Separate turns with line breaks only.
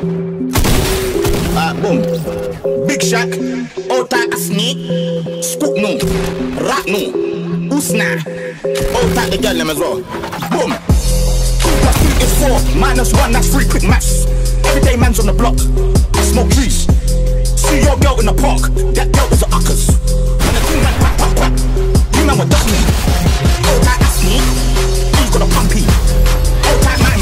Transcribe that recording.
Boom. Big Shack, Ota Asni, Scoop no, Rat no, Usna, Ota the girl them as well. Boom. 2 + 2 is 4, -1, that's 3 quick maths. Everyday man's on the block, smoke trees. See your girl in the park, that girl is a uckers. And the thing went whack, whack, whack. You man were ducking me. Ota Asni, he's got a pumpy. Ota